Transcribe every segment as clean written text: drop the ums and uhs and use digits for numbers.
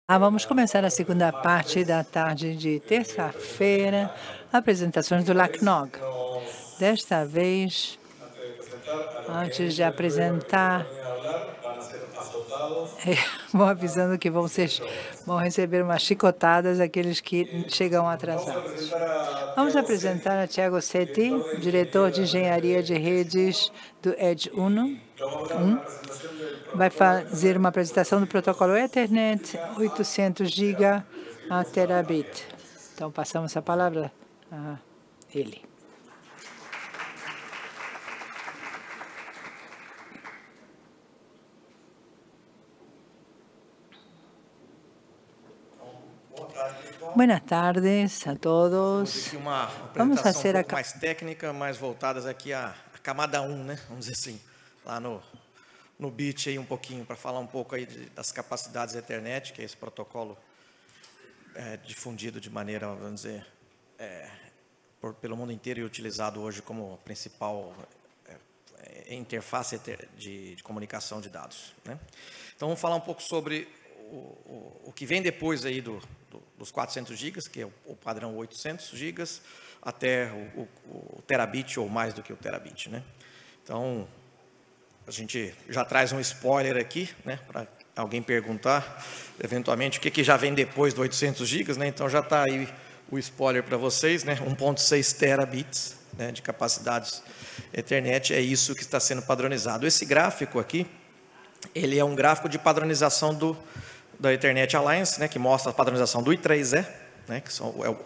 Vamos começar a segunda parte da tarde de terça-feira, apresentações do LACNOG. Desta vez, antes de apresentar, vou avisando que vão receber umas chicotadas aqueles que chegam atrasados. Vamos apresentar a Thiago Setti, diretor de engenharia de redes do Edge 1. Vai fazer uma apresentação do protocolo Ethernet 800 GB a terabit. Então, passamos a palavra a ele. Boas tardes a todos. Aqui uma apresentação um pouco mais técnica, mais voltadas aqui à camada 1, né? Vamos dizer assim, lá no BIT aí um pouquinho, para falar um pouco aí das capacidades Ethernet, que é esse protocolo difundido de maneira, vamos dizer, pelo mundo inteiro e utilizado hoje como principal interface de comunicação de dados, né? Então, vamos falar um pouco sobre o que vem depois aí dos 400 GB, que é o padrão 800 GB, até o terabit ou mais do que o terabit, né? Então, a gente já traz um spoiler aqui, né, para alguém perguntar, eventualmente, o que já vem depois do 800 GB, né? Então, já está aí o spoiler para vocês, né? 1.6 terabits, né, de capacidades Ethernet, é isso que está sendo padronizado. Esse gráfico aqui, ele é um gráfico de padronização da Ethernet Alliance, né, que mostra a padronização do I3E, né, que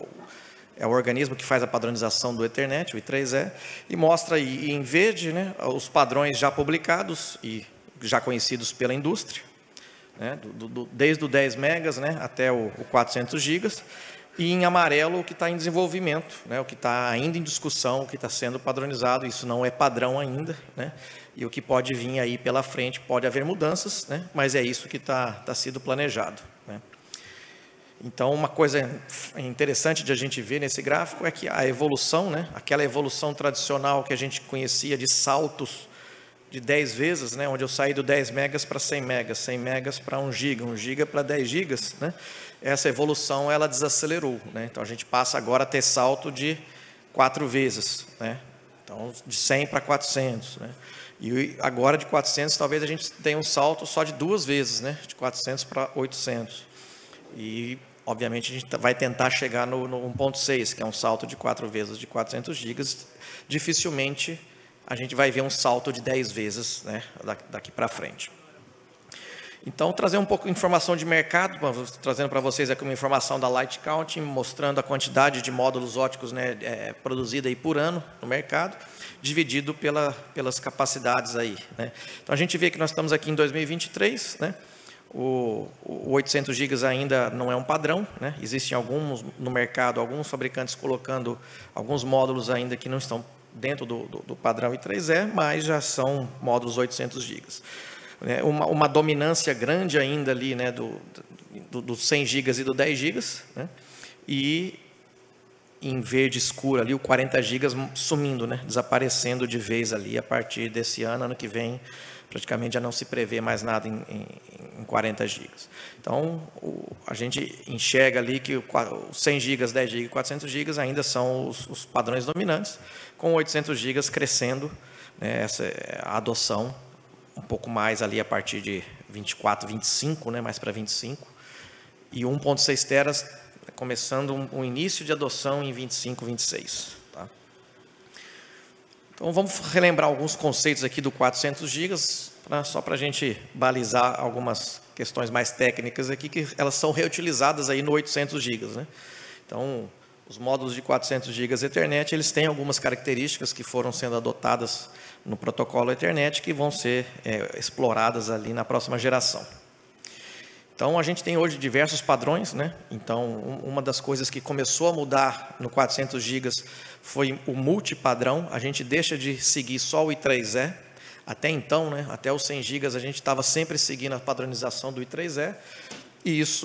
é o organismo que faz a padronização do Ethernet, o I3E, e mostra aí em verde, né, os padrões já publicados e já conhecidos pela indústria, né, desde o 10 megas, né, até o 400 gigas, e em amarelo o que está em desenvolvimento, né, o que está ainda em discussão, o que está sendo padronizado. Isso não é padrão ainda, né, e o que pode vir aí pela frente, pode haver mudanças, né, mas é isso que está sendo planejado, né. Então, uma coisa interessante de a gente ver nesse gráfico é que a evolução, né, aquela evolução tradicional que a gente conhecia de saltos de 10 vezes, né, onde eu saí do 10 megas para 100 megas, 100 megas para 1 giga, 1 giga para 10 gigas, né, essa evolução ela desacelerou, né, então a gente passa agora a ter salto de 4 vezes, né, então de 100 para 400, né, e agora de 400 talvez a gente tenha um salto só de 2 vezes, né, de 400 para 800, e obviamente a gente vai tentar chegar no 1.6, que é um salto de 4 vezes de 400 gigas, dificilmente a gente vai ver um salto de 10 vezes, né, daqui para frente. Então, trazer um pouco de informação de mercado, trazendo para vocês aqui uma informação da Light Counting, mostrando a quantidade de módulos óticos, né, produzida aí por ano no mercado, dividido pelas capacidades aí, né. Então, a gente vê que nós estamos aqui em 2023, né, o 800 GB ainda não é um padrão, né, existem alguns no mercado, alguns fabricantes colocando alguns módulos ainda que não estão dentro do padrão I3E, mas já são módulos 800 GB. Uma dominância grande ainda ali, né, do 100 GB e do 10 GB, né, e em verde escuro ali o 40 GB sumindo, né, desaparecendo de vez ali a partir desse ano que vem, praticamente já não se prevê mais nada em 40 GB. Então, a gente enxerga ali que os 100 GB, 10 GB e 400 GB ainda são os padrões dominantes, com 800 GB crescendo, né, a adoção um pouco mais ali a partir de 24, 25, né, mais para 25, e 1.6 teras começando um início de adoção em 25, 26. Tá? Então, vamos relembrar alguns conceitos aqui do 400 GB, só para a gente balizar algumas questões mais técnicas aqui, que elas são reutilizadas aí no 800 GB. Né? Então, os módulos de 400 GB Ethernet, eles têm algumas características que foram sendo adotadas no protocolo Ethernet, que vão ser exploradas ali na próxima geração. Então, a gente tem hoje diversos padrões, né? Então, uma das coisas que começou a mudar no 400 GB foi o multipadrão. A gente deixa de seguir só o I3E. Até então, né, até os 100 GB, a gente estava sempre seguindo a padronização do I3E. E isso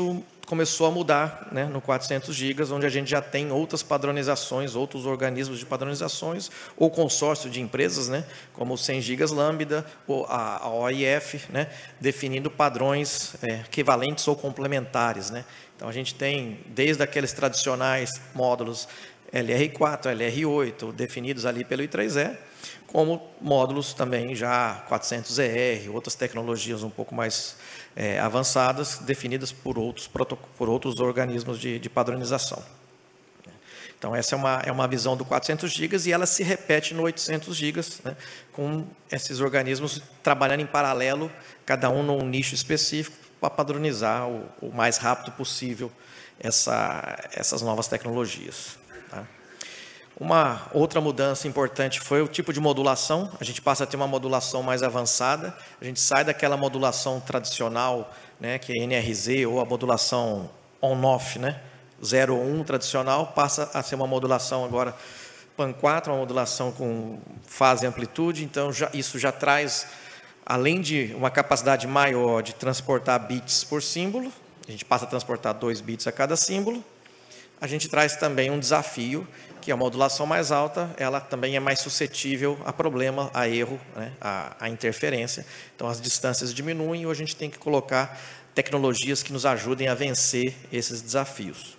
começou a mudar, né, no 400 GB, onde a gente já tem outras padronizações, outros organismos de padronizações, ou consórcio de empresas, né, como o 100 GB Lambda, ou a OIF, né, definindo padrões equivalentes ou complementares, né. Então, a gente tem, desde aqueles tradicionais módulos LR4, LR8, definidos ali pelo I3E, como módulos também já 400ER, outras tecnologias um pouco mais avançadas, definidas por outros organismos de padronização. Então, essa é uma visão do 400 GB e ela se repete no 800 GB, né, com esses organismos trabalhando em paralelo, cada um num nicho específico, para padronizar o mais rápido possível essas novas tecnologias. Tá? Uma outra mudança importante foi o tipo de modulação. A gente passa a ter uma modulação mais avançada. A gente sai daquela modulação tradicional, né, que é NRZ, ou a modulação on-off, né, 0 ou 1 tradicional, passa a ser uma modulação agora PAN4, uma modulação com fase e amplitude. Então, isso já traz, além de uma capacidade maior de transportar bits por símbolo, a gente passa a transportar 2 bits a cada símbolo, a gente traz também um desafio, que a modulação mais alta, ela também é mais suscetível a problema, a erro, né, a interferência. Então, as distâncias diminuem e a gente tem que colocar tecnologias que nos ajudem a vencer esses desafios.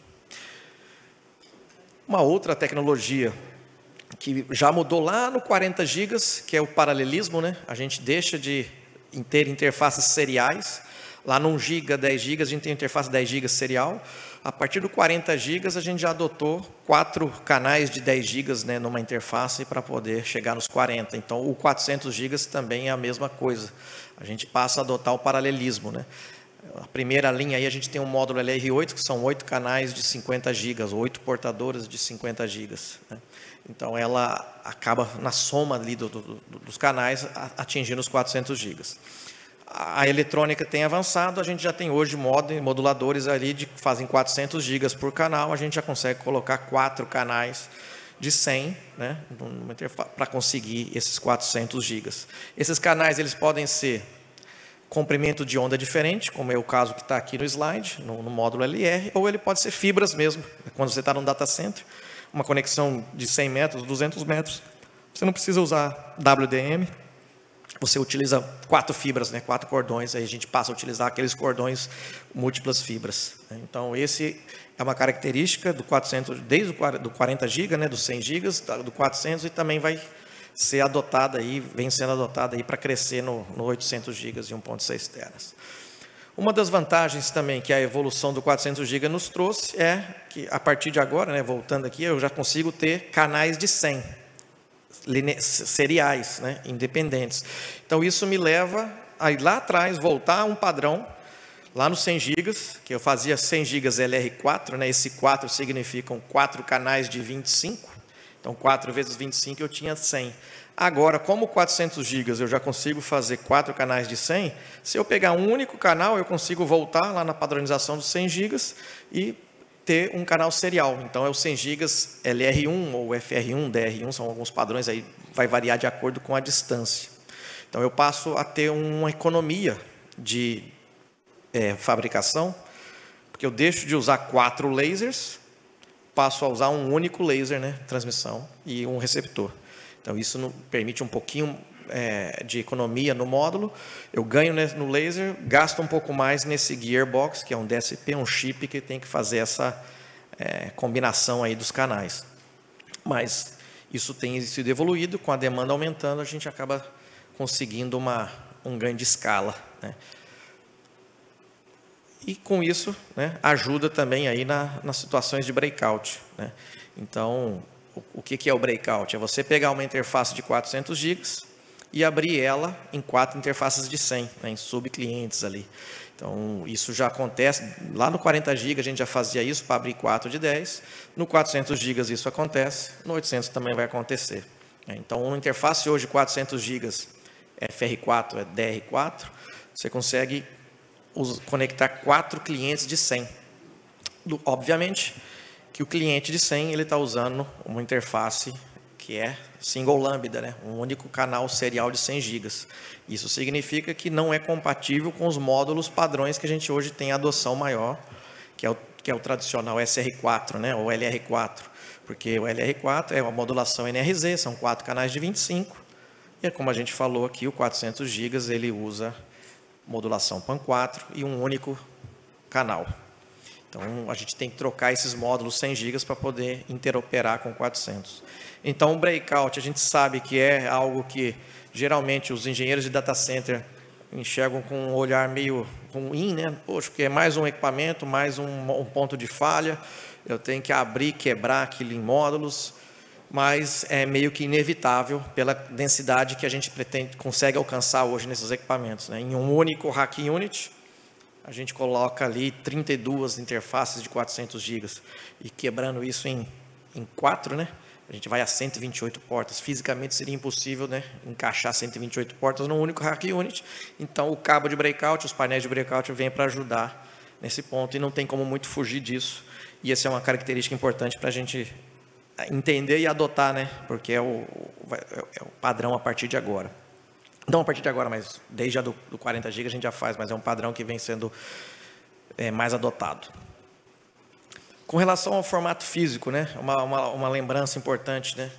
Uma outra tecnologia que já mudou lá no 40 GB, que é o paralelismo, né? A gente deixa de ter interfaces seriais. Lá no 1 GB, 10 GB, a gente tem interface 10 GB serial. A partir do 40 GB, a gente já adotou 4 canais de 10 GB, né, numa interface para poder chegar nos 40. Então, o 400 GB também é a mesma coisa. A gente passa a adotar o paralelismo, né? A primeira linha aí, a gente tem um módulo LR8, que são 8 canais de 50 GB, 8 portadoras de 50 GB. Né? Então, ela acaba na soma ali dos canais atingindo os 400 GB. A eletrônica tem avançado, a gente já tem hoje moduladores ali que fazem 400 GB por canal, a gente já consegue colocar 4 canais de 100, né, para conseguir esses 400 GB. Esses canais eles podem ser comprimento de onda diferente, como é o caso que está aqui no slide, no módulo LR, ou ele pode ser fibras mesmo, quando você está num data center, uma conexão de 100 metros, 200 metros, você não precisa usar WDM, você utiliza 4 fibras, né, 4 cordões, aí a gente passa a utilizar aqueles cordões múltiplas fibras. Né? Então, esse é uma característica do 400, desde do 40 GB, né, dos 100 GB, do 400, e também vai ser adotada aí, vem sendo adotada aí para crescer no 800 GB e 1.6 teras. Uma das vantagens também que a evolução do 400 GB nos trouxe é que, a partir de agora, né, voltando aqui, eu já consigo ter canais de 100 seriais, né, independentes. Então, isso me leva a ir lá atrás, voltar a um padrão, lá nos 100 GB, que eu fazia 100 GB LR4, né, esse 4 significam 4 canais de 25, então 4 vezes 25 eu tinha 100. Agora, como 400 GB eu já consigo fazer 4 canais de 100, se eu pegar um único canal, eu consigo voltar lá na padronização dos 100 GB e ter um canal serial. Então, é o 100 GB LR1 ou FR1, DR1, são alguns padrões, aí vai variar de acordo com a distância. Então, eu passo a ter uma economia de fabricação, porque eu deixo de usar 4 lasers, passo a usar um único laser, né, transmissão, e um receptor. Então, isso permite um pouquinho de economia no módulo, eu ganho no laser, gasto um pouco mais nesse gearbox, que é um DSP, um chip que tem que fazer essa combinação aí dos canais. Mas isso tem sido evoluído, com a demanda aumentando, a gente acaba conseguindo um ganho de escala. Né? E com isso, né, ajuda também aí nas situações de breakout. Né? Então, o que é o breakout? É você pegar uma interface de 400 GB e abrir ela em 4 interfaces de 100, né, em subclientes ali. Então, isso já acontece, lá no 40 GB a gente já fazia isso para abrir 4 de 10, no 400 GB isso acontece, no 800 também vai acontecer. Então, uma interface hoje 400 GB FR4, DR4, você consegue conectar 4 clientes de 100. Obviamente que o cliente de 100 ele está usando uma interface que é single lambda, né? Um único canal serial de 100 GB. Isso significa que não é compatível com os módulos padrões que a gente hoje tem adoção maior, que é o tradicional SR4, né, ou LR4, porque o LR4 é uma modulação NRZ, são 4 canais de 25, e como a gente falou aqui, o 400 GB ele usa modulação PAN4 e um único canal. Então, a gente tem que trocar esses módulos 100 GB para poder interoperar com 400. Então, o breakout, a gente sabe que é algo que, geralmente, os engenheiros de data center enxergam com um olhar meio ruim, né? Poxa, porque é mais um equipamento, mais um ponto de falha, eu tenho que abrir, quebrar aquilo em módulos, mas é meio que inevitável pela densidade que a gente consegue alcançar hoje nesses equipamentos, né? Em um único rack unit, a gente coloca ali 32 interfaces de 400 GB e quebrando isso em 4, né? A gente vai a 128 portas. Fisicamente seria impossível, né, encaixar 128 portas num único rack unit. Então, o cabo de breakout, os painéis de breakout vêm para ajudar nesse ponto e não tem como muito fugir disso. E essa é uma característica importante para a gente entender e adotar, né? Porque é o padrão a partir de agora. Não a partir de agora, mas desde do 40 GB a gente já faz, mas é um padrão que vem sendo mais adotado. Com relação ao formato físico, né, uma lembrança importante, né,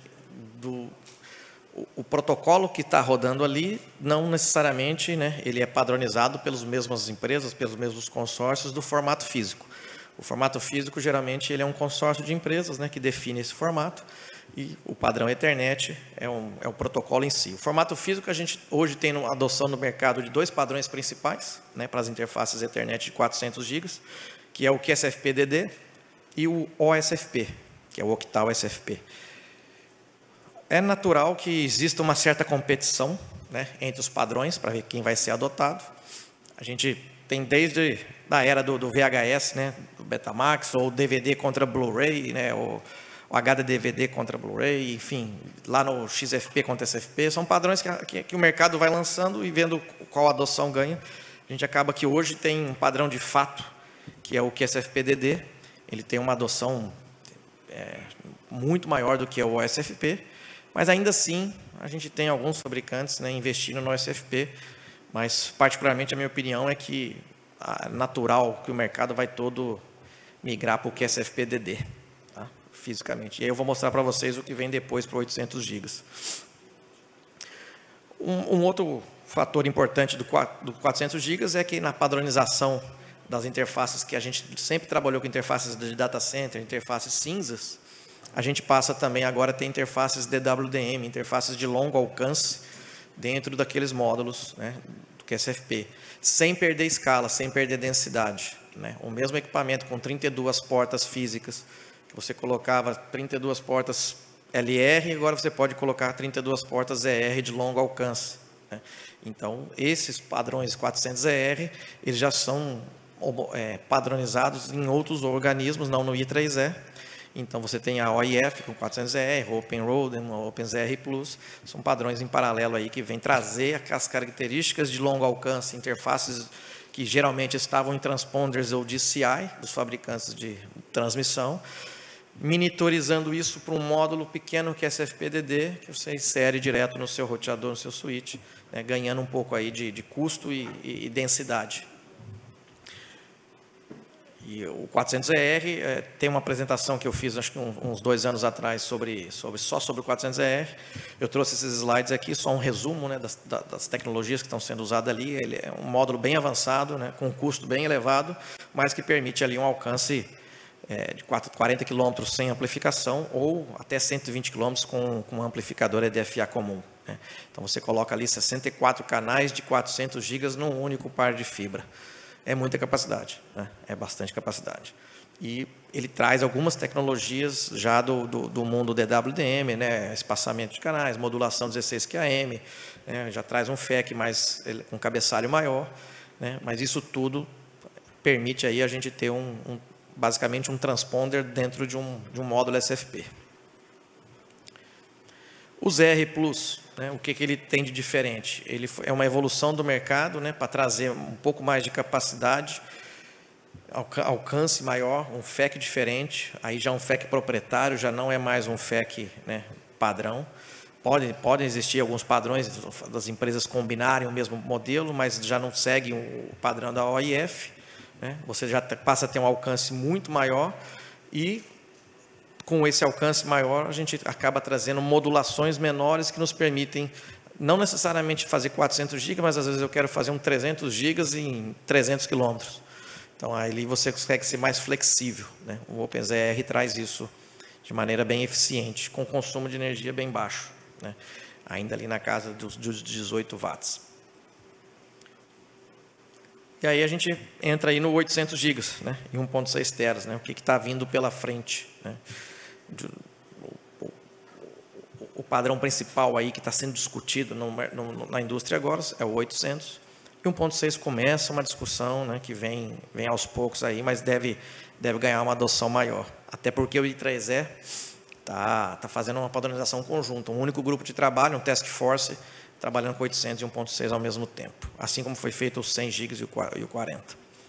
o protocolo que está rodando ali, não necessariamente, né, ele é padronizado pelas mesmas empresas, pelos mesmos consórcios do formato físico. O formato físico, geralmente, ele é um consórcio de empresas, né, que define esse formato, e o padrão Ethernet é o protocolo em si. O formato físico, a gente hoje tem uma adoção no mercado de 2 padrões principais, né, para as interfaces Ethernet de 400 GB, que é o QSFP-DD e o OSFP, que é o Octal SFP. É natural que exista uma certa competição, né, entre os padrões para ver quem vai ser adotado. A gente tem desde a era do VHS, né, do Betamax, ou DVD contra Blu-ray, né, o HD-DVD contra Blu-ray, enfim, lá no XFP contra SFP, são padrões que o mercado vai lançando e vendo qual adoção ganha. A gente acaba que hoje tem um padrão de fato, que é o QSFP-DD, ele tem uma adoção muito maior do que o OSFP, mas ainda assim a gente tem alguns fabricantes, né, investindo no OSFP, mas particularmente a minha opinião é que é natural que o mercado vai todo migrar para o QSFP-DD. Fisicamente. E aí eu vou mostrar para vocês o que vem depois para 800 GB. Um outro fator importante do 400 GB é que na padronização das interfaces, que a gente sempre trabalhou com interfaces de data center, interfaces cinzas, a gente passa também agora a ter interfaces DWDM, interfaces de longo alcance dentro daqueles módulos, né, do QSFP, sem perder escala, sem perder densidade, né? O mesmo equipamento com 32 portas físicas, que você colocava 32 portas LR, agora você pode colocar 32 portas ER de longo alcance, né? Então, esses padrões 400ER, eles já são padronizados em outros organismos, não no I3E. Então, você tem a OIF com 400ER, OpenROADM, OpenZR Plus, são padrões em paralelo aí que vêm trazer as características de longo alcance, interfaces que geralmente estavam em transponders ou DCI, dos fabricantes de transmissão, monitorizando isso para um módulo pequeno que é SFP-DD, que você insere direto no seu roteador, no seu switch, né, ganhando um pouco aí de custo e densidade. E o 400ER, tem uma apresentação que eu fiz, acho que uns 2 anos atrás, só sobre o 400ER. Eu trouxe esses slides aqui, só um resumo, né, das tecnologias que estão sendo usadas ali. Ele é um módulo bem avançado, né, com um custo bem elevado, mas que permite ali um alcance de 40 km sem amplificação ou até 120 km com um amplificador EDFA comum, né? Então, você coloca ali 64 canais de 400 GB num único par de fibra. É muita capacidade, né? É bastante capacidade. E ele traz algumas tecnologias já do mundo DWDM, né? Espaçamento de canais, modulação 16 QAM, né? Já traz um FEC com cabeçalho maior, né? Mas isso tudo permite aí a gente ter basicamente um transponder dentro de um módulo SFP. O ZR Plus, né, o que ele tem de diferente? Ele é uma evolução do mercado, né, para trazer um pouco mais de capacidade, alcance maior, um FEC diferente, aí já um FEC proprietário, já não é mais um FEC, né, padrão. Podem existir alguns padrões das empresas combinarem o mesmo modelo, mas já não seguem o padrão da OIF, né? Você já passa a ter um alcance muito maior e, com esse alcance maior, a gente acaba trazendo modulações menores que nos permitem não necessariamente fazer 400 GB, mas às vezes eu quero fazer 300 GB em 300 quilômetros. Então, aí você consegue ser mais flexível, né? O OpenZR traz isso de maneira bem eficiente, com consumo de energia bem baixo, né? Ainda ali na casa dos 18 watts. E aí a gente entra aí no 800 GB, né? E 1.6 teras, né? O que está vindo pela frente, né? O padrão principal aí que está sendo discutido na indústria agora é o 800. E 1.6 começa uma discussão, né, que vem aos poucos aí, mas deve ganhar uma adoção maior. Até porque o I3E está fazendo uma padronização conjunta, um único grupo de trabalho, um task force, trabalhando com 800 e 1.6 ao mesmo tempo, assim como foi feito os 100 GB e o 40.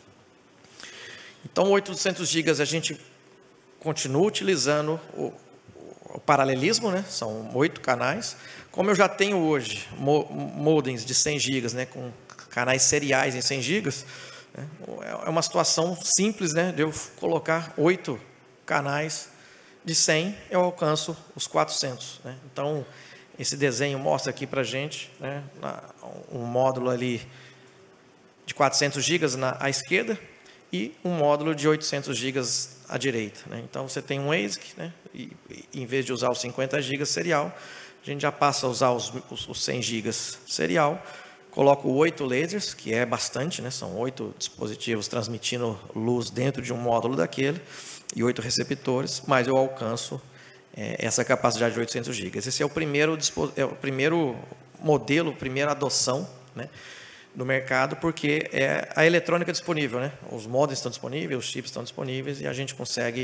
Então, 800 GB a gente continua utilizando o paralelismo, né? São 8 canais. Como eu já tenho hoje modems de 100 GB, né, com canais seriais em 100 GB, né, é uma situação simples, né, de eu colocar 8 canais de 100, eu alcanço os 400. Né? Então, esse desenho mostra aqui para a gente, né, um módulo ali de 400 GB à esquerda e um módulo de 800 GB à direita. Né? Então, você tem um ASIC, né, e em vez de usar os 50 GB serial, a gente já passa a usar os 100 GB serial, coloco 8 lasers, que é bastante, né? São 8 dispositivos transmitindo luz dentro de um módulo daquele, e 8 receptores, mas eu alcanço essa capacidade de 800 GB. Esse é o primeiro modelo, primeira adoção, né, no mercado, porque é a eletrônica disponível, né? Os modems estão disponíveis, os chips estão disponíveis, e a gente consegue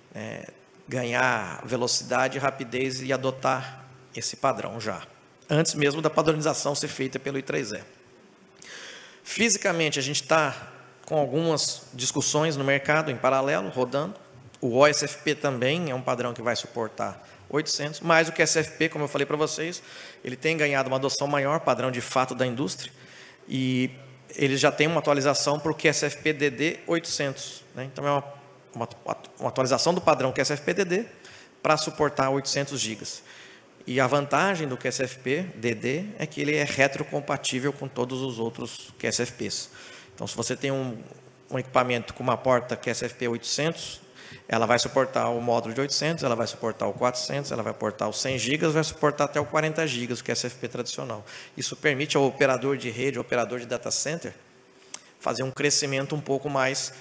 ganhar velocidade, rapidez e adotar esse padrão já, antes mesmo da padronização ser feita pelo I3E. Fisicamente, a gente está com algumas discussões no mercado em paralelo, rodando. O OSFP também é um padrão que vai suportar 800, mas o QSFP, como eu falei para vocês, ele tem ganhado uma adoção maior, padrão de fato da indústria, e ele já tem uma atualização para o QSFP DD 800. Né? Então, é uma atualização do padrão QSFP DD para suportar 800 GB. E a vantagem do QSFP DD é que ele é retrocompatível com todos os outros QSFPs. Então, se você tem um equipamento com uma porta QSFP 800, ela vai suportar o módulo de 800, ela vai suportar o 400, ela vai suportar os 100 GB, vai suportar até o 40 GB, o QSFP tradicional. Isso permite ao operador de rede, ao operador de data center, fazer um crescimento um pouco mais...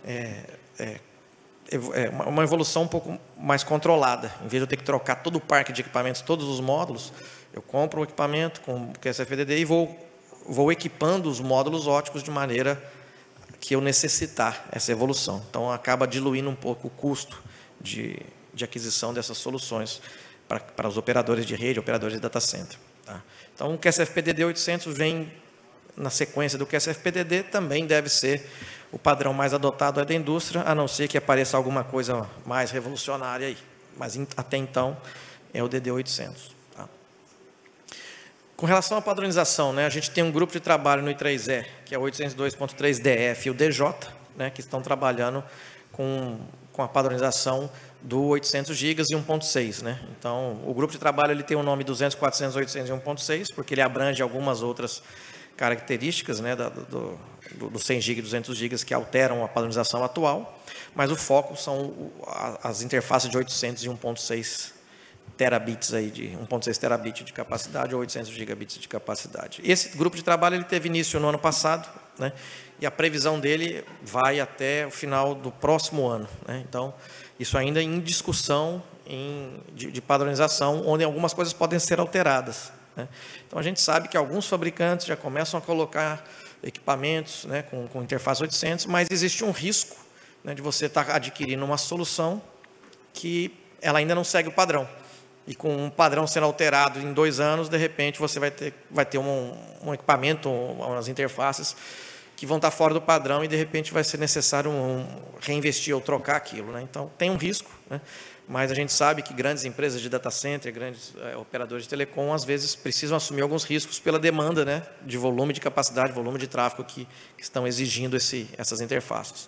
uma evolução um pouco mais controlada. Em vez de eu ter que trocar todo o parque de equipamentos, todos os módulos, eu compro um equipamento com QSFP-DD e vou equipando os módulos óticos de maneira que eu necessitar essa evolução. Então, acaba diluindo um pouco o custo de aquisição dessas soluções para os operadores de rede, operadores de data center. Tá? Então, o QSFP-DD 800 vem na sequência do QSFP-DD, também deve ser o padrão mais adotado da indústria, a não ser que apareça alguma coisa mais revolucionária aí. Mas até então é o DD800. Tá? Com relação à padronização, né, a gente tem um grupo de trabalho no I3E, que é o 802.3DF e o DJ, né, que estão trabalhando com a padronização do 800 GB e 1.6. Né? Então, o grupo de trabalho ele tem o nome 200, 400, 800 e 1.6, porque ele abrange algumas outras características, né, do 100 GB e 200 GB que alteram a padronização atual, mas o foco são as interfaces de 800 e 1.6 terabits, aí de 1.6 terabit de capacidade ou 800 gigabits de capacidade. Esse grupo de trabalho ele teve início no ano passado, né, e a previsão dele vai até o final do próximo ano. Né, então, isso ainda em discussão de padronização, onde algumas coisas podem ser alteradas. Né. Então, a gente sabe que alguns fabricantes já começam a colocar equipamentos, né, com interface 800, mas existe um risco, né, de você estar adquirindo uma solução que ela ainda não segue o padrão. E com um padrão sendo alterado em 2 anos, de repente você vai ter um equipamento, umas interfaces que vão estar fora do padrão e de repente vai ser necessário reinvestir ou trocar aquilo. Né. Então, tem um risco, né, mas a gente sabe que grandes empresas de data center, grandes operadores de telecom, às vezes precisam assumir alguns riscos pela demanda, né, de volume de capacidade, volume de tráfego que estão exigindo essas interfaces.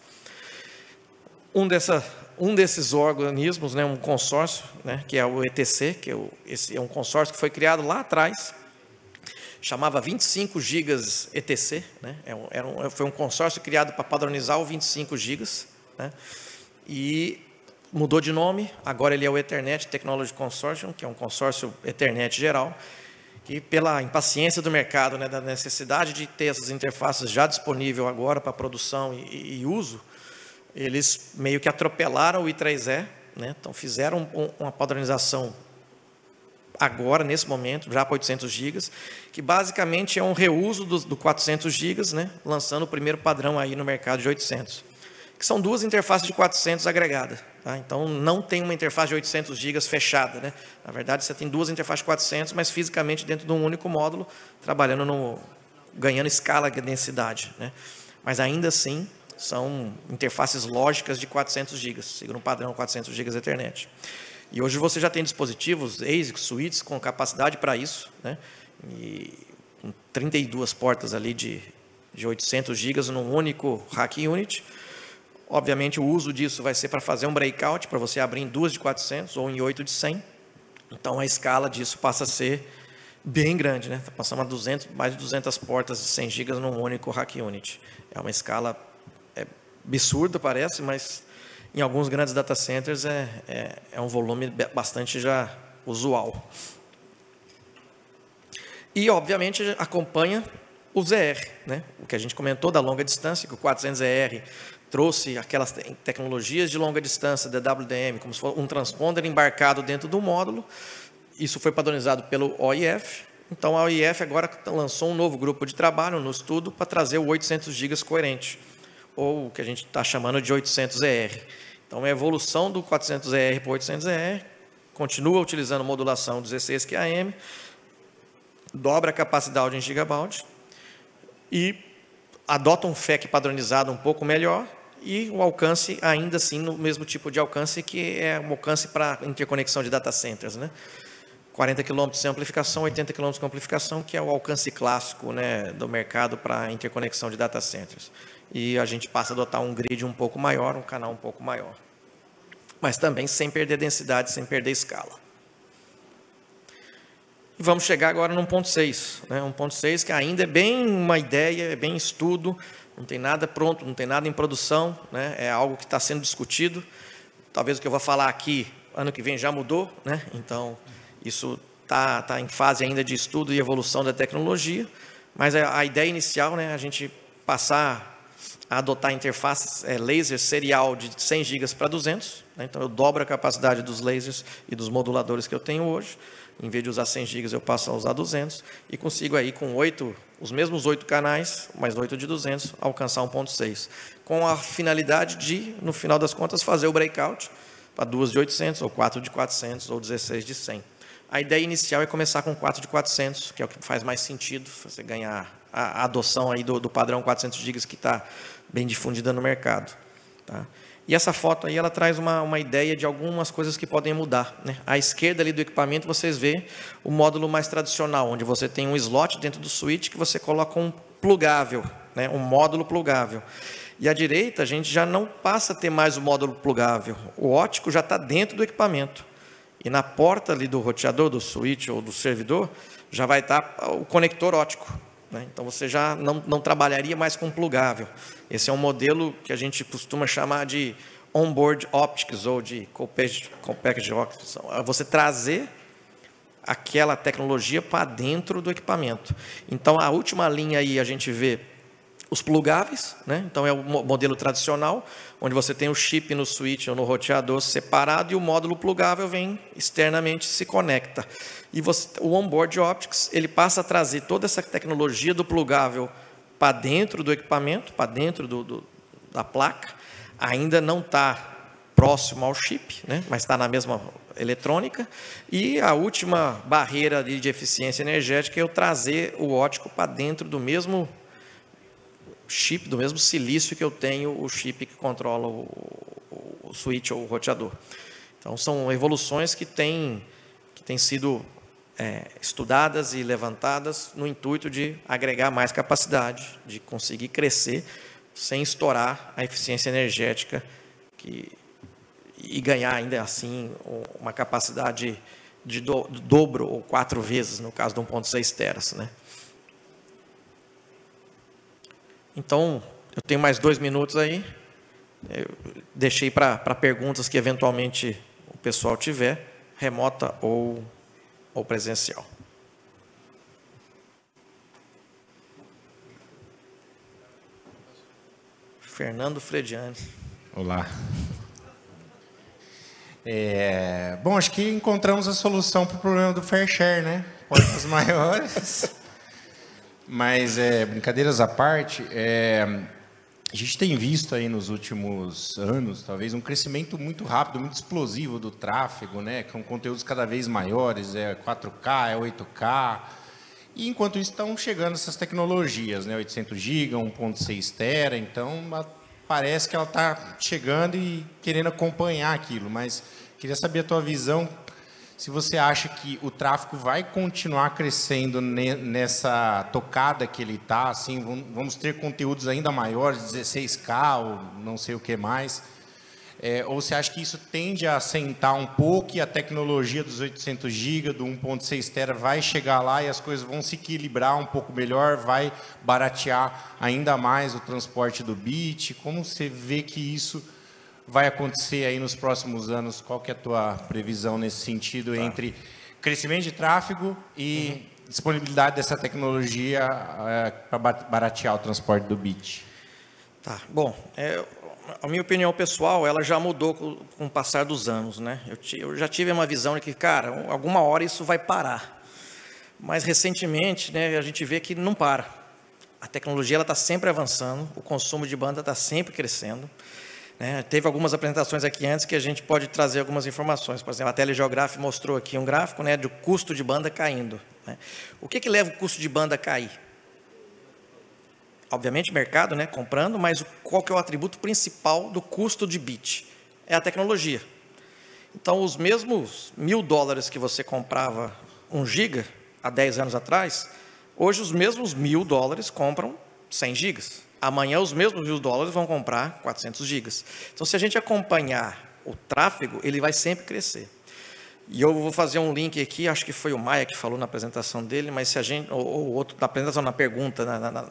Um desses organismos, né, um consórcio, né, que é o ETC, esse é um consórcio que foi criado lá atrás, chamava 25 gigas ETC, né, foi um consórcio criado para padronizar o 25 gigas, né, e mudou de nome, agora ele é o Ethernet Technology Consortium, que é um consórcio Ethernet geral, que pela impaciência do mercado, né, da necessidade de ter essas interfaces já disponível agora para produção e uso, eles meio que atropelaram o I3E, né, então fizeram uma padronização agora, nesse momento, já para 800 gigas, que basicamente é um reuso do 400 gigas, né, lançando o primeiro padrão aí no mercado de 800. Que são duas interfaces de 400 agregadas. Tá? Então, não tem uma interface de 800 gigas fechada. Né? Na verdade, você tem duas interfaces de 400, mas fisicamente dentro de um único módulo, ganhando escala de densidade. Né? Mas ainda assim, são interfaces lógicas de 400 gigas, segundo um padrão 400 gigas Ethernet. E hoje você já tem dispositivos, ASICs, suítes com capacidade para isso, né? E com 32 portas ali de 800 gigas num único rack unit. Obviamente, o uso disso vai ser para fazer um breakout, para você abrir em 2 de 400 ou em 8 de 100. Então, a escala disso passa a ser bem grande, né? Está passando a mais de 200 portas de 100 GB num único rack unit. É uma escala absurda, parece, mas em alguns grandes data centers é um volume bastante já usual. E, obviamente, acompanha o ZR, né? O que a gente comentou da longa distância, que o 400ZR trouxe aquelas tecnologias de longa distância, DWDM, como se fosse um transponder embarcado dentro do módulo. Isso foi padronizado pelo OIF. Então, a OIF agora lançou um novo grupo de trabalho no estudo para trazer o 800 GB coerente, ou o que a gente está chamando de 800ER. Então, a evolução do 400ER para o 800ER, continua utilizando modulação 16 QAM, dobra a capacidade em gigabaud e adota um FEC padronizado um pouco melhor e o alcance ainda assim no mesmo tipo de alcance que é um alcance para interconexão de data centers, né? 40 km sem amplificação, 80 km com amplificação, que é o alcance clássico, né, do mercado para interconexão de data centers. E a gente passa a adotar um grid um pouco maior, um canal um pouco maior. Mas também sem perder densidade, sem perder escala. E vamos chegar agora no 1.6, né? 1.6 que ainda é bem uma ideia, é bem estudo, não tem nada pronto, não tem nada em produção, né? É algo que está sendo discutido. Talvez o que eu vou falar aqui, ano que vem já mudou, né? Então, isso está em fase ainda de estudo e evolução da tecnologia, mas a ideia inicial, né, a gente passar a adotar interfaces laser serial de 100 GB para 200, né? Então eu dobro a capacidade dos lasers e dos moduladores que eu tenho hoje. Em vez de usar 100 GB, eu passo a usar 200 e consigo aí com os mesmos 8 canais, mais 8 de 200, alcançar 1.6. Com a finalidade de, no final das contas, fazer o breakout para 2 de 800, ou 4 de 400, ou 16 de 100. A ideia inicial é começar com 4 de 400, que é o que faz mais sentido, você ganhar a adoção aí do padrão 400 GB que está bem difundida no mercado. Tá? E essa foto aí, ela traz uma ideia de algumas coisas que podem mudar, né? À esquerda ali do equipamento, vocês vê o módulo mais tradicional, onde você tem um slot dentro do switch que você coloca um plugável, né? Um módulo plugável. E à direita, a gente já não passa a ter mais o módulo plugável. O ótico já está dentro do equipamento. E na porta ali do roteador, do switch ou do servidor, já vai estar o conector ótico. Né? Então, você já não trabalharia mais com plugável. Esse é um modelo que a gente costuma chamar de onboard optics ou de co-packaged optics. Você trazer aquela tecnologia para dentro do equipamento. Então, a última linha aí a gente vê os plugáveis, né? Então é o modelo tradicional, onde você tem o chip no switch ou no roteador separado e o módulo plugável vem externamente, se conecta. E o onboard optics, ele passa a trazer toda essa tecnologia do plugável para dentro do equipamento, para dentro da placa. Ainda não está próximo ao chip, né? Mas está na mesma eletrônica. E a última barreira de eficiência energética é eu trazer o ótico para dentro do mesmo chip, do mesmo silício que eu tenho o chip que controla o switch ou o roteador. Então, são evoluções que têm sido estudadas e levantadas no intuito de agregar mais capacidade, de conseguir crescer sem estourar a eficiência energética e ganhar ainda assim uma capacidade de dobro ou 4 vezes, no caso de 1.6 teras, né? Então, eu tenho mais 2 minutos aí. Eu deixei para perguntas que eventualmente o pessoal tiver, remota ou presencial. Fernando Frediani. Olá. Bom, acho que encontramos a solução para o problema do fair share, né? Portas maiores. Mas, brincadeiras à parte, a gente tem visto aí nos últimos anos, talvez, um crescimento muito rápido, muito explosivo do tráfego, né? Com conteúdos cada vez maiores, 4K, 8K. E, enquanto isso, estão chegando essas tecnologias, né? 800 GB, 1.6 tera, então parece que ela está chegando e querendo acompanhar aquilo, mas queria saber a tua visão, se você acha que o tráfego vai continuar crescendo nessa tocada que ele está, assim, vamos ter conteúdos ainda maiores, 16K ou não sei o que mais, ou você acha que isso tende a assentar um pouco e a tecnologia dos 800 GB, do 1.6 tera vai chegar lá e as coisas vão se equilibrar um pouco melhor, vai baratear ainda mais o transporte do bit? Como você vê que isso vai acontecer aí nos próximos anos? Qual que é a tua previsão nesse sentido, entre crescimento de tráfego e disponibilidade dessa tecnologia para baratear o transporte do bit? Tá, bom, a minha opinião pessoal, ela já mudou com o passar dos anos, né? Eu já tive uma visão de que, cara, alguma hora isso vai parar. Mas recentemente, né, a gente vê que não para. A tecnologia está sempre avançando, o consumo de banda está sempre crescendo. Teve algumas apresentações aqui antes que a gente pode trazer algumas informações. Por exemplo, a Telegeograph mostrou aqui um gráfico, né, do custo de banda caindo, né? O que leva o custo de banda a cair? Obviamente, mercado, né, comprando, mas qual que é o atributo principal do custo de bit? É a tecnologia. Então, os mesmos $1.000 que você comprava 1 GB há 10 anos atrás, hoje os mesmos $1.000 compram 100 GB. Amanhã os mesmos $1.000 vão comprar 400 GB. Então, se a gente acompanhar o tráfego, ele vai sempre crescer. E eu vou fazer um link aqui, acho que foi o Maia que falou na apresentação dele, mas se a gente, ou outro, na apresentação, na pergunta,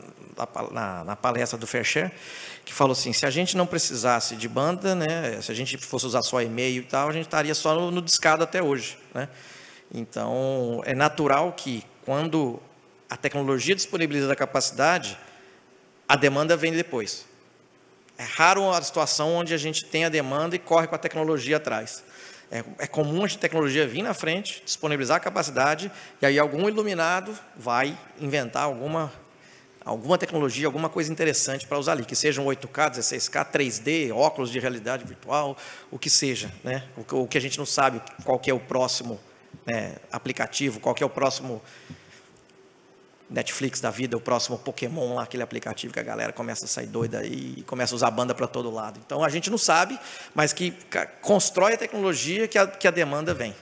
na palestra do Fair Share, que falou assim, se a gente não precisasse de banda, né, se a gente fosse usar só e-mail e tal, a gente estaria só no discado até hoje, né? Então, é natural que quando a tecnologia disponibiliza a capacidade, a demanda vem depois. É raro a situação onde a gente tem a demanda e corre com a tecnologia atrás. É comum a tecnologia vir na frente, disponibilizar a capacidade, e aí algum iluminado vai inventar alguma tecnologia, alguma coisa interessante para usar ali, que seja um 8K, 16K, 3D, óculos de realidade virtual, o que seja, né? O que a gente não sabe qual que é o próximo, né, aplicativo, qual que é o próximo Netflix da vida, o próximo Pokémon lá, aquele aplicativo que a galera começa a sair doida aí e começa a usar banda para todo lado. Então, a gente não sabe, mas que constrói a tecnologia que a demanda vem.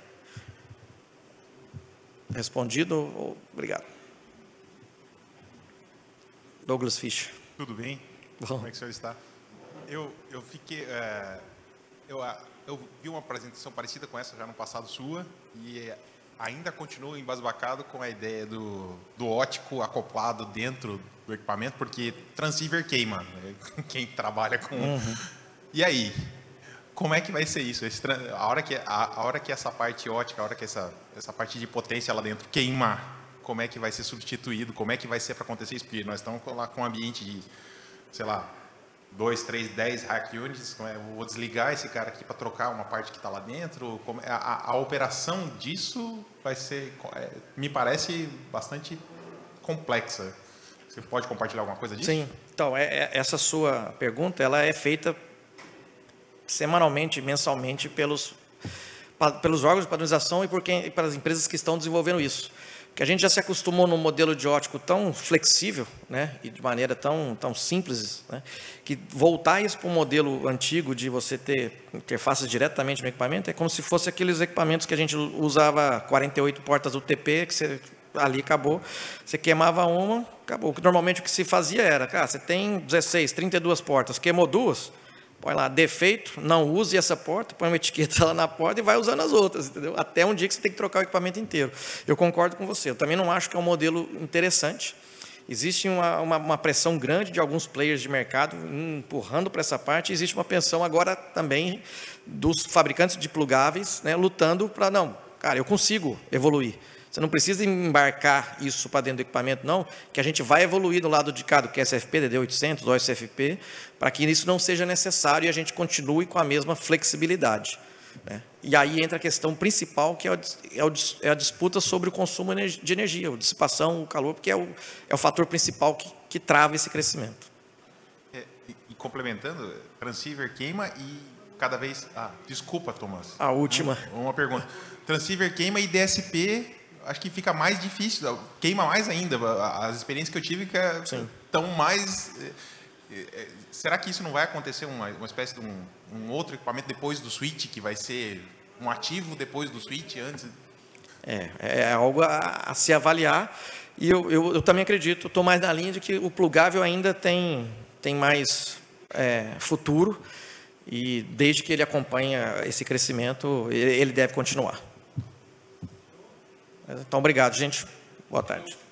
Respondido? Obrigado. Douglas Fischer. Tudo bem? Bom. Como é que o senhor está? Eu fiquei... eu vi uma apresentação parecida com essa já no passado sua e ainda continuo embasbacado com a ideia do ótico acoplado dentro do equipamento, porque transceiver queima, quem trabalha com... E aí? Como é que vai ser isso? A hora que essa parte ótica, a hora que essa parte de potência lá dentro queimar, como é que vai ser substituído? Como é que vai ser para acontecer isso? Porque nós estamos lá com um ambiente de, sei lá, 2, 3, 10 rack units, eu vou desligar esse cara aqui para trocar uma parte que está lá dentro. A operação disso vai ser, me parece, bastante complexa. Você pode compartilhar alguma coisa disso? Sim. Então, essa sua pergunta, ela é feita semanalmente, mensalmente, pelos órgãos de padronização e pelas empresas que estão desenvolvendo isso. que a gente já se acostumou num modelo de ótico tão flexível, né, e de maneira tão simples, né, que voltar isso para um modelo antigo de você ter interfaces diretamente no equipamento é como se fosse aqueles equipamentos que a gente usava 48 portas UTP, que você ali acabou, você queimava uma, acabou. Normalmente o que se fazia era, cara, você tem 16, 32 portas, queimou duas, põe lá, defeito, não use essa porta, põe uma etiqueta lá na porta e vai usando as outras, entendeu? Até um dia que você tem que trocar o equipamento inteiro. Eu concordo com você, eu também não acho que é um modelo interessante. Existe uma pressão grande de alguns players de mercado empurrando para essa parte, existe uma pressão agora também dos fabricantes de plugáveis, né, lutando para, não, cara, eu consigo evoluir. Você não precisa embarcar isso para dentro do equipamento, não, que a gente vai evoluir do lado de cá do QSFP, DD800, OSFP, para que isso não seja necessário e a gente continue com a mesma flexibilidade, né? E aí entra a questão principal, que é a disputa sobre o consumo de energia, a dissipação, o calor, porque é o fator principal que trava esse crescimento. E complementando, transceiver queima e cada vez... desculpa, Tomás. A última. Uma pergunta. Transceiver queima e DSP... Acho que fica mais difícil, queima mais ainda. As experiências que eu tive estão mais... Será que isso não vai acontecer uma espécie de um outro equipamento depois do switch, que vai ser um ativo depois do switch, antes? É algo a se avaliar. E eu também acredito, estou mais na linha de que o plugável ainda tem mais futuro, e desde que ele acompanha esse crescimento, ele deve continuar. Então, obrigado, gente. Boa tarde.